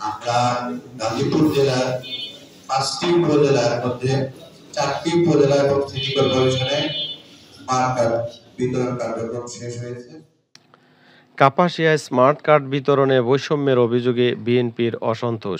আমরা গাজীপুর জেলার 5টি উপজেলার মধ্যে 4টি উপজেলা এবং সিটি কর্পোরেশনে স্মার্ট কার্ড বিতরণ কার্যক্রম শেষ হয়েছে। কাপাসিয়ায় স্মার্ট কার্ড বিতরণে বৈষম্যের অভিযোগে বিএনপির অসন্তোষ।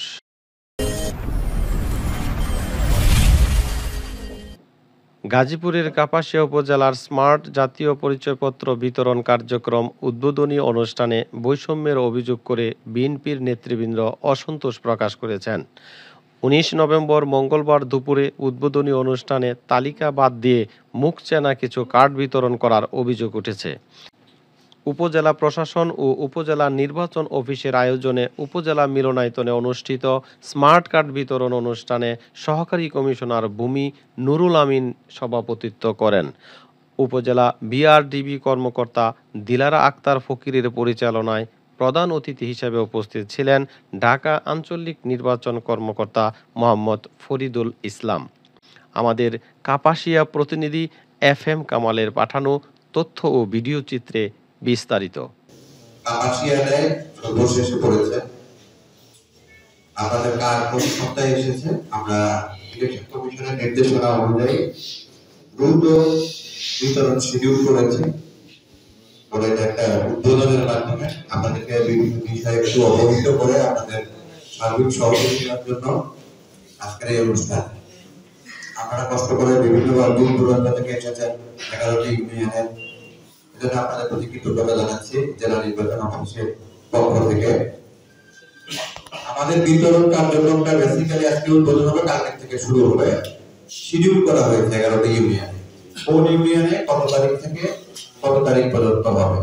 গাজীপুরের কাপাসিয়া উপজেলার স্মার্ট জাতীয় পরিচয়পত্র বিতরণ কার্যক্রম উদ্বোধনী অনুষ্ঠানে বৈষম্যের অভিযোগ করে বিএনপির নেতৃবৃন্দ অসন্তোষ প্রকাশ করেছেন। 19 নভেম্বর মঙ্গলবার দুপুরে উদ্বোধনী অনুষ্ঠানে তালিকা বাদ দিয়ে মুখ চেনা কিছু কার্ড বিতরণ করার অভিযোগ উঠেছে। উপজেলা প্রশাসন ও উপজেলা নির্বাচন অফিসের আয়োজনে উপজেলা মিলনায়তনে অনুষ্ঠিত স্মার্ট কার্ড বিতরণ অনুষ্ঠানে সহকারী কমিশনার ভূমি নুরুল আমিন সভাপতিত্ব করেন। উপজেলা বিআরডিবি কর্মকর্তা দিলারা আক্তার ফকিরের পরিচালনায় প্রধান অতিথি হিসেবে উপস্থিত ছিলেন ঢাকা আঞ্চলিক নির্বাচন কর্মকর্তা মোহাম্মদ ফরিদুল ইসলাম। আমাদের কাপাসিয়া প্রতিনিধি FM কামালের পাঠানো তথ্য ও ভিডিও চিত্রে বিস্তারিত। কাপাসিয়াতে সর্বশেষে পড়েছে আমাদের কার কোন সপ্তাহে এসেছে। আমরা ইলেকশন কমিশনের নির্দেশনা অনুযায়ী দ্রুত বিতরণ শিডিউল করেছি। পরে একটা উদ্বোধনের মাধ্যমে আমাদেরকে বিভিন্ন বিষয়ে একটু অবহিত করে আমাদের সার্বিক সহযোগিতার জন্য আজকের এই অনুষ্ঠান। আপনারা কষ্ট করে বিভিন্ন দূর দূরান্ত থেকে এসেছেন 11টি ইউনিয়নের, এজন্য আপনাদের প্রতি কৃতজ্ঞতা জানাচ্ছি জেলা নির্বাচন অফিসের পক্ষ থেকে। আমাদের বিতরণ কার্যক্রমটা বেসিক্যালি আজকে উদ্বোধন হবে, কালকে থেকে শুরু হবে। শিডিউল করা হয়েছে 11টি ইউনিয়নে, কোন ইউনিয়নে কত তারিখ থেকে কত তারিখ পর্যন্ত হবে।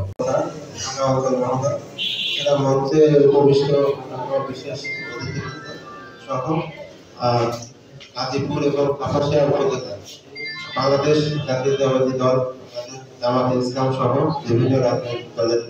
এটা মধ্যে উপবিষ্ট বিশেষ অতিথি সহ গাজীপুর এবং কাপাসিয়া উপজেলা বাংলাদেশ জাতীয়তাবাদী দল, জামাতে ইসলাম সহ বিভিন্ন রাজনৈতিক দলের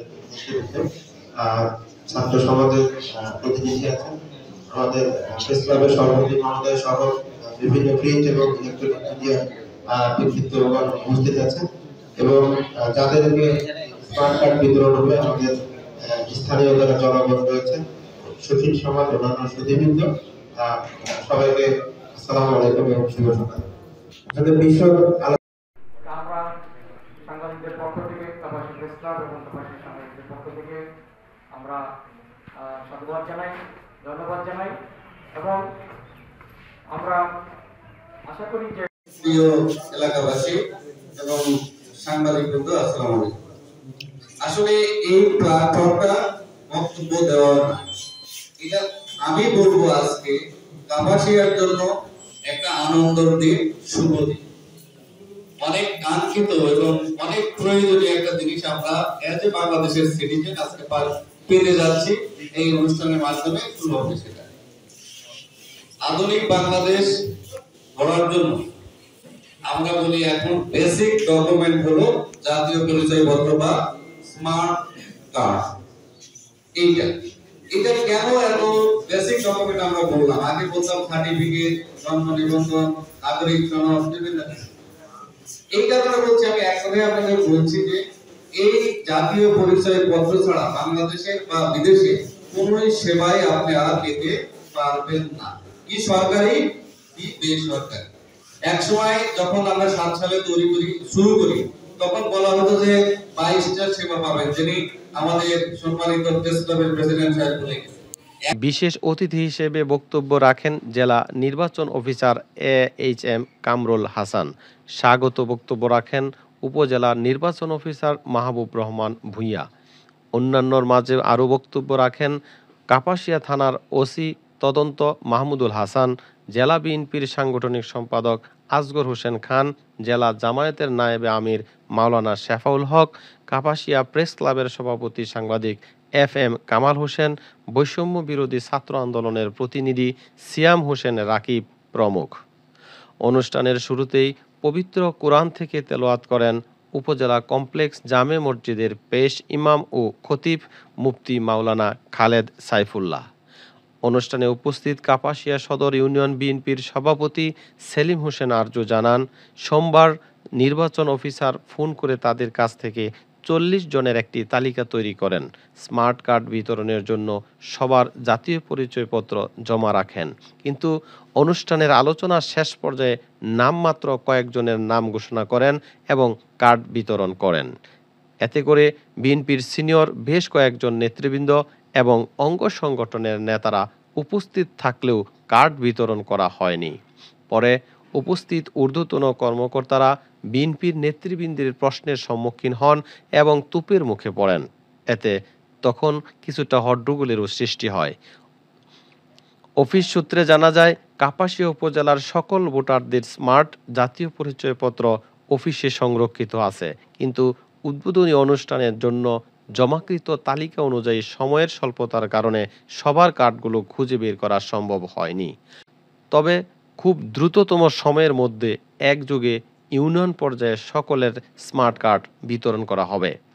ছাত্র সমাজের প্রতিনিধি আছেন, আমাদের প্রেস ক্লাবের সভাপতি মহোদয় সহ বিভিন্ন প্রিন্ট এবং ইলেকট্রনিক মিডিয়া ব্যক্তিত্বগণ উপস্থিত আছেন এবং যাদেরকে স্মার্ট কার্ড বিতরণ হবে আমাদের স্থানীয় যারা জনগণ রয়েছেন, সুশীল সমাজ, অন্যান্য সুধীবৃন্দ, সবাইকে আসসালামু আলাইকুম এবং শুভ সকাল। আমাদের বিশদ আমরা সাংবাদিকদের পক্ষ থেকে কাপাসিয়া প্রেস ক্লাব এবং কাপাসিয়া সাংবাদিকদের পক্ষ থেকে আমরা সাধুবাদ জানাই, ধন্যবাদ জানাই এবং আমরা আশা করি যে প্রিয় এলাকাবাসী এবং সাংবাদিকবৃন্দ আসসালামু আলাইকুম। আসলে এই প্ল্যাটফর্মটা বক্তব্য দেওয়ার না, এটা আমি বলবো আজকে কাপাসিয়ার জন্য একটা আনন্দের দিন, শুভ দিন। অনেক কাঙ্ক্ষিত এবং অনেক প্রয়োজনীয় একটা জিনিস আমরা এজ এ বাংলাদেশের সিটিজেন আজকে পেতে যাচ্ছি। এই অনুষ্ঠানের মাধ্যমে শুরু হবে সেটা। আধুনিক বাংলাদেশ গড়ার জন্য আমরা বলি এখন বেসিক ডকুমেন্ট হলো জাতীয় পরিচয়পত্র বা স্মার্ট কার্ড। এটা কেন এত বেসিক ডকুমেন্ট আমরা বললাম? আগে বলতাম সার্টিফিকেট, জন্ম নিবন্ধন, নাগরিক সনদ, বিভিন্ন কিছু। এই কারণে বলছি, আমি একসাথে আপনাদের বলছি যে এই জাতীয় পরিচয়পত্র ছাড়া বাংলাদেশের বা বিদেশে কোন সেবাই আপনি আর পেতে পারবেন না, কি সরকারি কি বেসরকারি। এক সময় যখন আমরা 7 সালে শুরু করি তখন বলা হতো যে 22টা সেবা পাবেন, যিনি আমাদের সম্মানিত প্রেস ক্লাবের প্রেসিডেন্ট সাহেব বলে গেছেন। বিশেষ অতিথি হিসেবে বক্তব্য রাখেন জেলা নির্বাচন অফিসার AHM কামরুল হাসান। স্বাগত বক্তব্য রাখেন উপজেলা নির্বাচন অফিসার মাহবুব রহমান ভূঁইয়া। অন্যান্যর মাঝে আরও বক্তব্য রাখেন কাপাসিয়া থানার ওসি তদন্ত মাহমুদুল হাসান, জেলা বিএনপির সাংগঠনিক সম্পাদক আসগর হোসেন খান, জেলা জামায়াতের নায়েবে আমির মাওলানা শেফাউল হক, কাপাসিয়া প্রেস ক্লাবের সভাপতি সাংবাদিক FM কামাল হোসেন, বৈষম্য বিরোধী ছাত্র আন্দোলনের প্রতিনিধি সিয়াম হোসেন রাকিব প্রমুখ। অনুষ্ঠানের শুরুতেই পবিত্র কোরআন থেকে তেলাওয়াত করেন উপজেলা কমপ্লেক্স জামে মসজিদের পেশ ইমাম ও খতিব মুফতি মাওলানা খালেদ সাইফুল্লাহ। অনুষ্ঠানে উপস্থিত কাপাসিয়া সদর ইউনিয়ন বিএনপির সভাপতি সেলিম হোসেন আরজু জানান, সোমবার নির্বাচন অফিসার ফোন করে তাদের কাছ থেকে 40 জনের একটি তালিকা তৈরি করেন। স্মার্ট কার্ড বিতরণের জন্য সবার জাতীয় পরিচয়পত্র জমা রাখেন, কিন্তু অনুষ্ঠানের আলোচনার শেষ পর্যায়ে নামমাত্র কয়েকজনের নাম ঘোষণা করেন এবং কার্ড বিতরণ করেন। এতে করে বিএনপির সিনিয়র বেশ কয়েকজন নেতৃবৃন্দ এবং অঙ্গ সংগঠনের নেতারা উপস্থিত থাকলেও কার্ড বিতরণ করা হয়নি। পরে উপস্থিত ঊর্ধ্বতন কর্মকর্তারা বিএনপির নেতৃবৃন্দের প্রশ্নের সম্মুখীন হন এবং তোপের মুখে পড়েন। এতে তখন কিছুটা হট্টগোলেরও সৃষ্টি হয়। অফিস সূত্রে জানা যায়, কাপাসিয়া উপজেলার সকল ভোটারদের স্মার্ট জাতীয় পরিচয়পত্র অফিসে সংরক্ষিত আছে, কিন্তু উদ্বোধনী অনুষ্ঠানের জন্য জমাকৃত তালিকা অনুযায়ী সময়ের স্বল্পতার কারণে সবার কার্ডগুলো খুঁজে বের করা সম্ভব হয়নি। তবে খুব দ্রুততম সময়ের মধ্যে একযোগে ইউনিয়ন পর্যায়ে সকলের স্মার্ট কার্ড বিতরণ করা হবে।